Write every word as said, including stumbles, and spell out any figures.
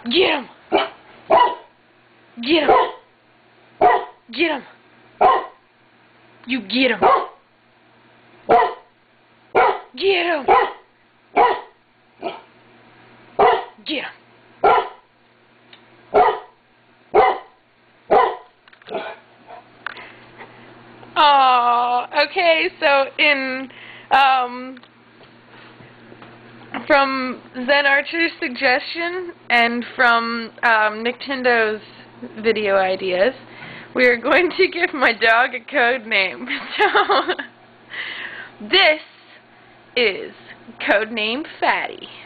Get him! Get him! Get him! You get him! Get him! Get him! Oh, okay, so in, um, from Zen Archer's suggestion and from um, Nintendo's video ideas, we are going to give my dog a code name. So, this is Codename Fatty.